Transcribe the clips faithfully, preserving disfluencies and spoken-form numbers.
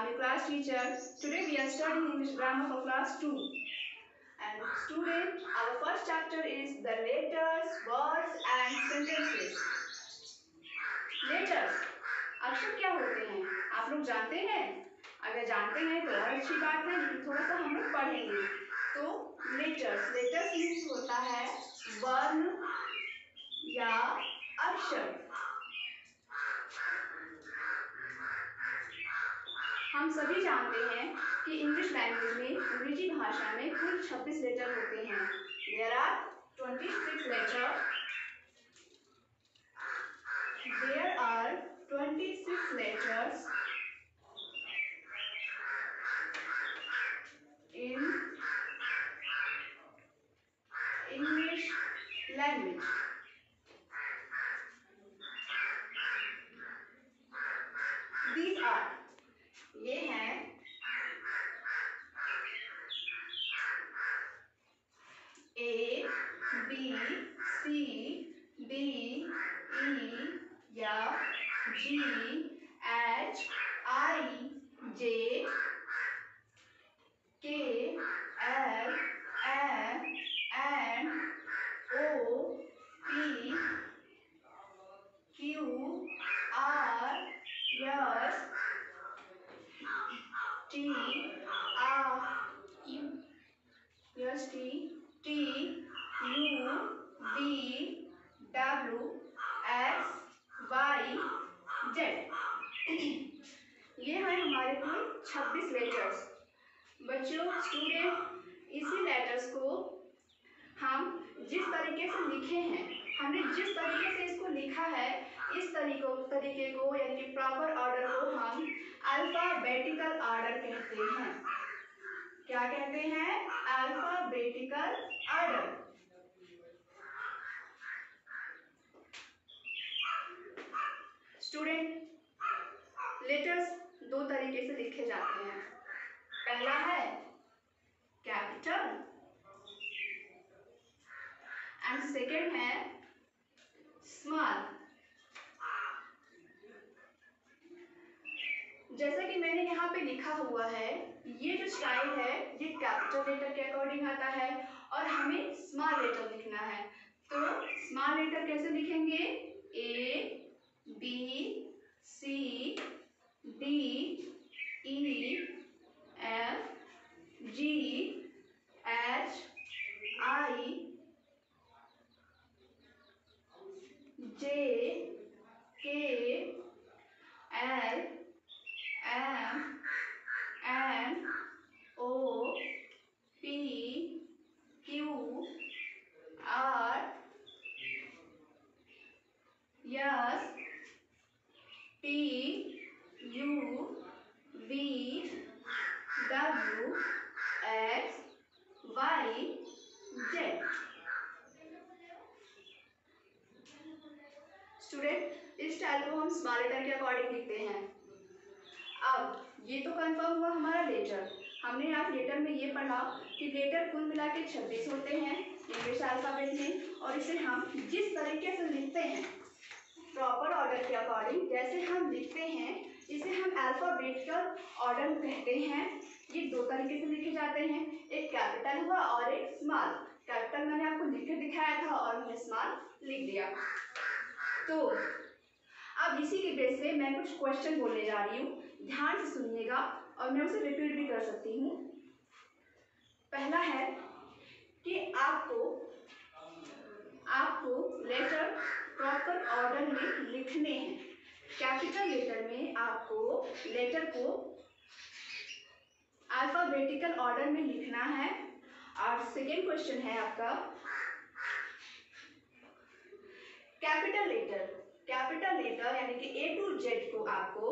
I'm your class teacher. Today we are studying English grammar for class two. And student, our first chapter is the letters, words and sentences. Letters, अक्षर क्या होते हैं? आप लोग जानते हैं? अगर जानते हैं तो और अच्छी बात है, लेकिन थोड़ा सा हम लोग पढ़ेंगे. तो letters, letters मीन्स होता है वर्ण या अक्षर. हम सभी जानते हैं कि इंग्लिश लैंग्वेज में, अंग्रेजी भाषा में कुल छब्बीस लेटर होते हैं. There are twenty-six letters. There are twenty-six letters in English language. These are, ये हैं A, B, C, D, E, F, G, H, I, J, K, L, M, N, O, P, Q, R, S, T, R, U, S, T, T, U, V, W, X, Y, Z. ये हैं हमारे कुल छब्बीस letters. बच्चों, student, इसी letters को हम जिस तरीके से लिखे हैं, हमने जिस तरीके से इसको लिखा है, इस तरीकों तरीके को यानी कि प्रॉपर ऑर्डर को हम अल्फाबेटिकल ऑर्डर कहते हैं. क्या कहते हैं? Alphabetical order. स्टूडेंट, लेटर्स दो तरीके से लिखे जाते हैं. पहला है कैपिटल एंड सेकेंड है स्मॉल. जैसा कि मैंने यहाँ पे लिखा हुआ है, ये जो स्टाइल है ये कैपिटल लेटर के अकॉर्डिंग आता है और हमें स्मॉल लेटर लिखना है. तो स्मॉल लेटर कैसे लिखेंगे? A, B, C, D, E, F, G, H, I, J, K, L, M, N, O, P, Q, R, S, T, U, V, W, X, Y, Z. Student, इस style को हम small letter के according लिखते हैं. अब ये तो confirm हुआ हमारा लेटर. हमने आज लेटर में ये पढ़ा कि लेटर कुल मिला के छब्बीस होते हैं इंग्लिश अल्फाबेट में, और इसे हम जिस तरीके से लिखते हैं प्रॉपर ऑर्डर के अकॉर्डिंग, जैसे हम लिखते हैं इसे हम अल्फाबेटिकल ऑर्डर कहते हैं. ये दो तरीके से लिखे जाते हैं, एक कैपिटल हुआ और एक स्मॉल. कैपिटल मैंने आपको लिख के दिखाया था और मैंने स्मॉल लिख दिया. तो अब इसी के बेस पे मैं कुछ क्वेश्चन बोलने जा रही हूँ, ध्यान से सुनिएगा और मैं उसे रिपीट भी कर सकती हूँ. पहला है कि आपको आपको लेटर प्रॉपर ऑर्डर में लिखने हैं. कैपिटल लेटर में आपको लेटर को अल्फाबेटिकल ऑर्डर में लिखना है. और सेकेंड क्वेश्चन है आपका कैपिटल लेटर. कैपिटल लेटर यानी कि ए टू जेड को आपको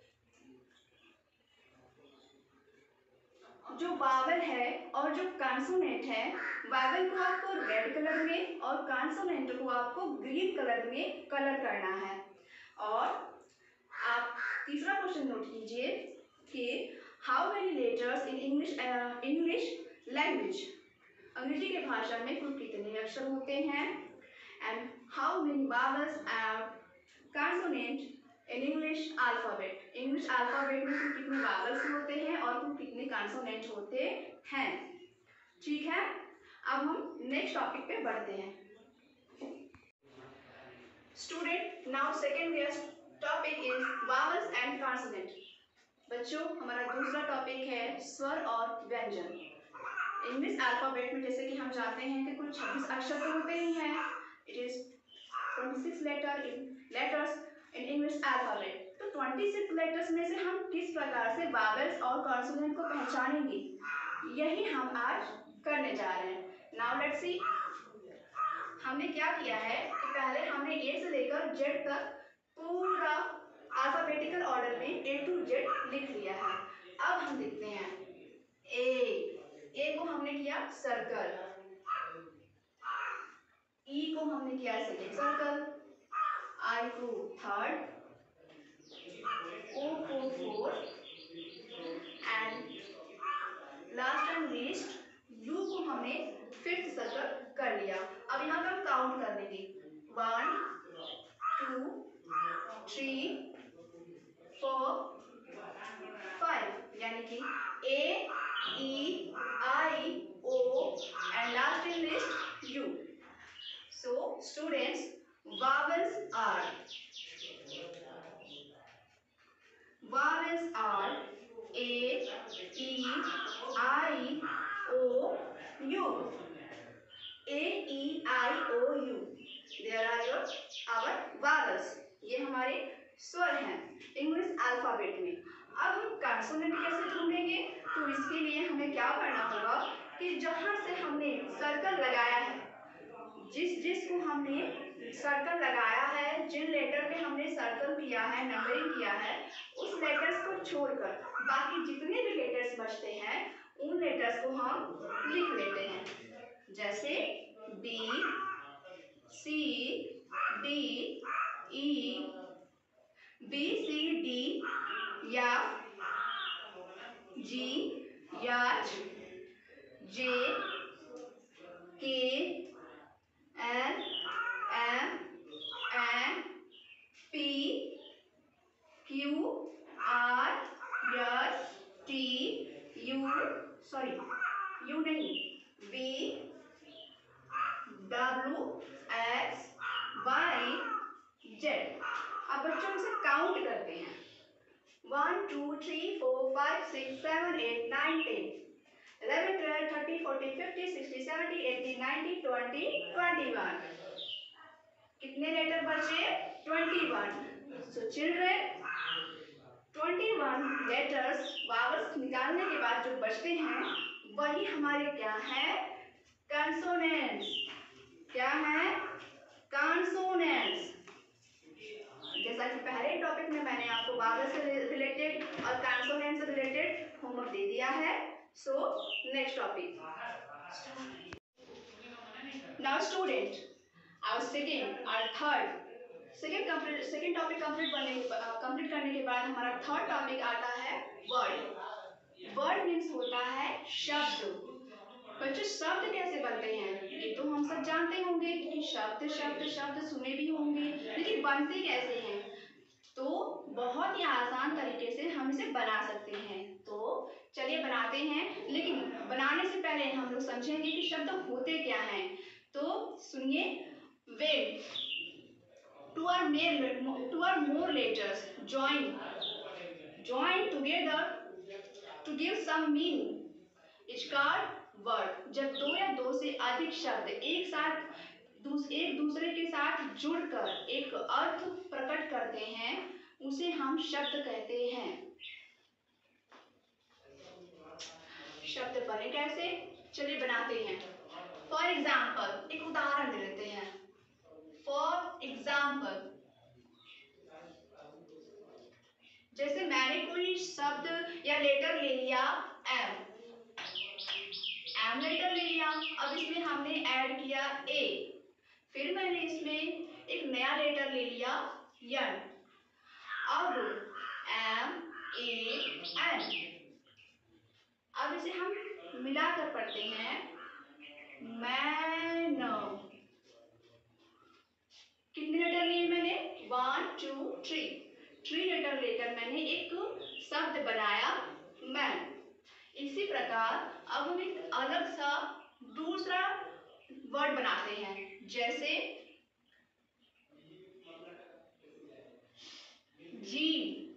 जो वावल है और जो कॉन्सोनेंट है, वावल को आपको रेड कलर में और कॉन्सोनेंट को आपको ग्रीन कलर में कलर करना है. और आप तीसरा क्वेश्चन नोट कीजिए कि how many letters in English English language. अंग्रेजी के भाषा में कुल कितने अक्षर होते हैं, and how many vowels are consonant in English alphabet. English alphabet में कुल कितने वावल्स होते हैं और कुल कितने कॉन्सोनेंट होते हैं। ठीक है, अब हम नेक्स्ट टॉपिक पे बढ़ते हैं। Student, now second topic is vowels and consonant. बच्चों, हमारा दूसरा टॉपिक है स्वर और व्यंजन। इंग्लिश अल्फाबेट में जैसे कि हम जानते हैं कि कुल छब्बीस अक्षर तो होते ही हैं। इट इज छब्बीस letter in letters in English alphabet. तो छब्बीस लेटर्स में से हम किस प्रकार से वावल्स और कॉन्सोनेंट को पहचानेंगे, यही हम आज करने जा रहे हैं। नाउ लेट्स सी, हमने क्या किया है कि पहले हमने ए से लेकर जेड तक पूरा अल्फाबेटिकल ऑर्डर में ए टू जेड लिख लिया है। अब हम लिखते हैं ए। ए को हमने किया सर्कल, ई को हमने किया सेकेंड सर्कल, आई को थर्ड, ओ को fourth and last and least U को हमने फिफ्थ सर्कल कर लिया। अब यहाँ पे हम काउंट कर लेंगे, one two three four five, यानी कि A E I O and last in list U. So students, vowels are vowels are a e i o u, a e i o u, there are your our vowels। ये हमारे स्वर हैं English alphabet में। अब हम consonant कैसे ढूंढेंगे, तो इसके लिए हमें क्या करना होगा कि जहां से हमने सर्कल लगाया है, जिस जिस को हमने सर्कल लगाया है, जिन लेटर पे हमने सर्कल किया है, नंबरिंग किया है, उस लेटर्स को छोड़कर बाकी जितने भी लेटर्स बचते हैं उन लेटर्स को हम लिख लेते हैं। जैसे B, C, D, E, B C D, F, G, H, J, K, L, M, N, P, Q, R, S, T, U, sorry U नहीं, V, W, X, Y, Z. अब बच्चों इसे काउंट करते हैं, one two three four five six seven eight nine ten eleven twelve thirty forty fifty sixty seventy eighty ninety twenty twenty one. कितने letter बचे? Twenty one. So children, twenty one letters vowels निकालने के बाद जो बचते हैं वही हमारे क्या है? कॉन्सोनेंट्स। क्या है? कॉन्सोनेंट्स। जैसा कि पहले टॉपिक में मैंने आपको वावल से रिलेटेड और कॉन्सोनेंट से रिलेटेड होमवर्क दे दिया है। So next topic, now student, our second और third second complete second topic complete करने कंप्लीट करने के बाद हमारा थर्ड टॉपिक आता है वर्ड। वर्ड मीन्स होता है शब्द। बच्चों, शब्द कैसे बनते हैं ये तो हम सब जानते होंगे कि शब्द शब्द शब्द सुने भी होंगे, लेकिन बनते कैसे हैं? तो बहुत ही आसान तरीके से हम इसे बना सकते हैं। तो चलिए बनाते हैं, लेकिन बनाने से पहले हम लोग समझेंगे कि शब्द होते क्या हैं। तो सुनिए, when two or more two or more letters join join together to give some meaning is called word। जब दो या दो से अधिक शब्द एक साथ दूस, एक दूसरे के साथ जुड़कर एक अर्थ प्रकट करते हैं उसे हम शब्द कहते हैं। शब्द बने कैसे, चलिए बनाते हैं। फॉर एग्जाम्पल, एक उदाहरण दे लेते हैं। फॉर एग्जाम्पल, जैसे मैंने कोई शब्द या लेटर ले लिया एम एम लेटर ले लिया। अब इसमें हमने ऐड किया ए, फिर मैंने इसमें एक नया लेटर ले लिया एन। अब एम ए एन, अब इसे हम मिलाकर पढ़ते हैं मैन। कितने लेटर लिए मैंने? One two three. Three letter लेकर मैंने एक शब्द बनाया मैन। इसी प्रकार अब हम एक अलग सा दूसरा वर्ड बनाते हैं, जैसे जी।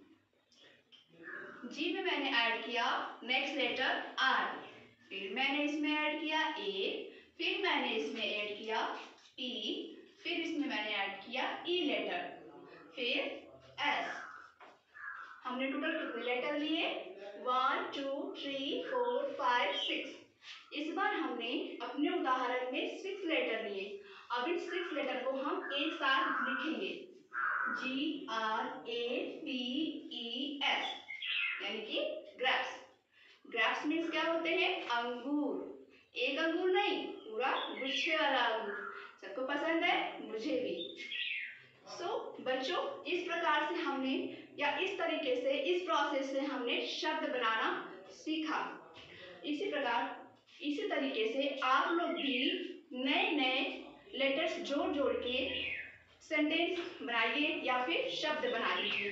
जी में मैंने ऐड किया नेक्स्ट लेटर आर, फिर मैंने इसमें ऐड किया ए, फिर मैंने इसमें ऐड किया पी, फिर इसमें मैंने ऐड किया ई लेटर, फिर एस। हमने टोटल कितने लेटर लिए? One two three four five six. इस बार हमने अपने उदाहरण में सिक्स लेटर लिए। अब इन सिक्स लेटर को हम एक साथ लिखेंगे, G R A P E S, यानी कि ग्रेप्स। ग्रेप्स मीन्स क्या होते हैं? अंगूर। एक अंगूर नहीं, पूरा गुच्छे वाला अंगूर। सबको पसंद है? मुझे भी। सो so, बच्चों, इस प्रकार से हमने या इस तरीके से इस प्रोसेस से हमने शब्द बनाना सीखा। इसी प्रकार इसी तरीके से आप लोग भी नए नए लेटर्स जोड़ जोड़ के सेंटेंस बनाइए या फिर शब्द बना लीजिए।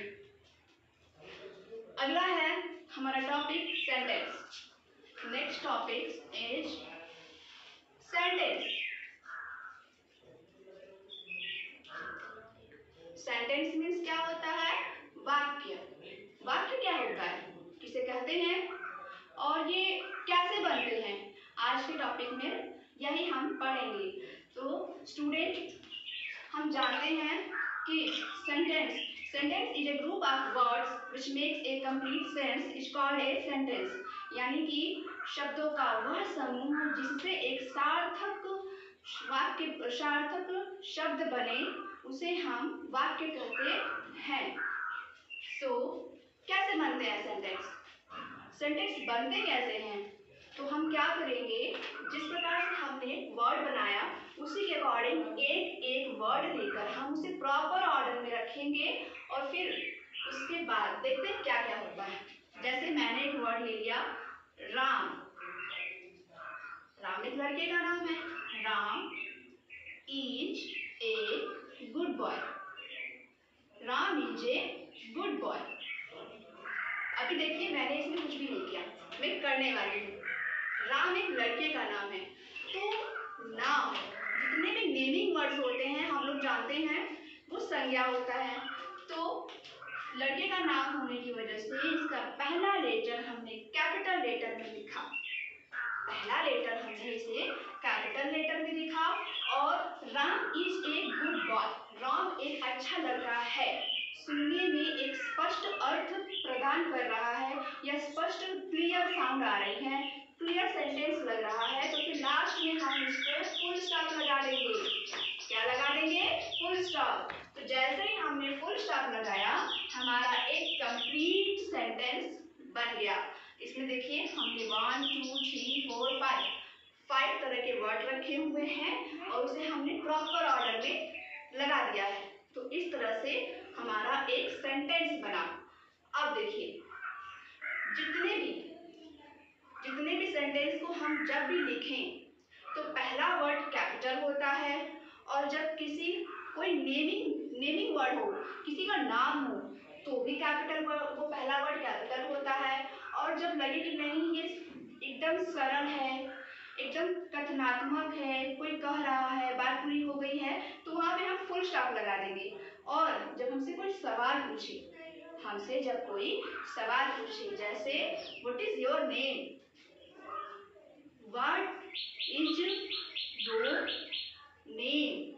अगला है हमारा topic sentence. Next topic is sentence. Sentence means क्या होता है? वाक्य। वाक्य क्या होता है, किसे कहते हैं और ये कैसे बनते हैं, आज के टॉपिक में यही हम पढ़ेंगे। तो स्टूडेंट, हम जानते हैं कि sentence sentence is a group of words which makes a complete sense is called a sentence. यानी कि शब्दों का वह समूह जिससे एक सार्थक वाक्य सार्थक शब्द बने उसे हम वाक्य कहते हैं। सो so, कैसे बनते हैं सेंटेंस? सेंटेंस बनते कैसे हैं? तो हम क्या करेंगे, जिस प्रकार से हमने वर्ड बनाया उसी के अकॉर्डिंग एक एक वर्ड लेकर हम उसे प्रॉपर ऑर्डर में रखेंगे और फिर उसके बाद देखते हैं क्या क्या होता है। जैसे मैंने एक वर्ड ले लिया राम। राम एक लड़के का नाम है। Ram is a good boy. Ram is a good boy. अभी देखिए, मैंने इसमें कुछ भी नहीं किया, मैं करने वाली हूँ। राम एक लड़के का नाम है, तो नाम जितने भी नेमिंग वर्ड्स होते हैं हम लोग जानते हैं वो संज्ञा होता है। तो लड़के का नाम होने की वजह से इसका पहला लेटर हमने कैपिटल लेटर में लिखा। पहला लेटर हमने इसे कैपिटल लेटर में लिखा। और Ram is a good boy, Ram एक अच्छा लड़का है, सुनने में एक स्पष्ट अर्थ प्रदान कर रहा है या स्पष्ट क्लियर साउंड आ रही है, क्लियर सेंटेंस लग रहा है। तो फिर लास्ट में हम इसको फुल स्टॉप लगा देंगे। क्या लगा देंगे? Full stop. तो जैसे ही हमने फुल स्टॉप लगाया हमारा एक कंप्लीट सेंटेंस बन गया। इसमें देखिए हमने one two three four five five तरह के वर्ड रखे हुए हैं और उसे हमने प्रॉपर ऑर्डर में लगा दिया है। तो इस तरह से हमारा एक सेंटेंस बना। अब देखिए, जितने भी जितने भी सेंटेंस को हम जब भी लिखें तो पहला वर्ड कैपिटल होता है, और जब किसी कोई नेमिंग नेमिंग वर्ड हो, किसी का नाम हो, तो भी कैपिटल वो पहला वर्ड कैपिटल होता है। और जब लगे कि नहीं ये एकदम सरल है, एकदम कथनात्मक है, कोई कह रहा है, बात पूरी हो गई है, तो वहाँ पे हम फुल स्टॉप लगा देंगे। और जब हमसे कोई सवाल पूछे हमसे जब कोई सवाल पूछे जैसे what is your name, what is your name,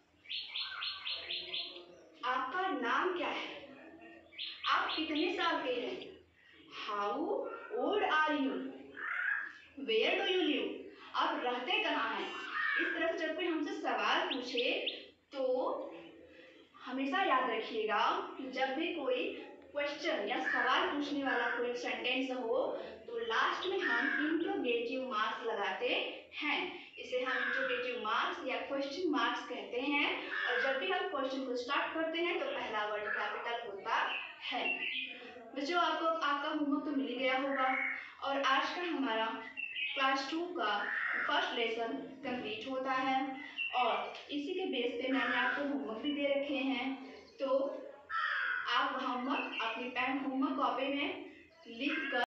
आपका नाम क्या है, आप कितने साल के हैं, how old are you, where do you live, आप रहते कहाँ हैं। इस तरह से जब कोई हमसे सवाल पूछे तो हमेशा याद रखिएगा कि जब भी कोई क्वेश्चन या सवाल पूछने वाला कोई सेंटेंस हो तो लास्ट में हम इंट्रोगेटिव मार्क्स लगाते हैं। इसे हम इंट्रोगेटिव मार्क्स या क्वेश्चन मार्क्स कहते हैं। और जब भी हम क्वेश्चन को स्टार्ट करते हैं तो पहला वर्ड कैपिटल होता है। बच्चों, आपको आपका होमवर्क तो मिल ही गया होगा और आज का हमारा क्लास टू का फर्स्ट लेसन कंप्लीट होता है और इसी के बेस पे मैंने आपको होमवर्क भी दे रखे हैं, तो आप होमवर्क आपकी पेन होमवर्क कॉपी में लिख कर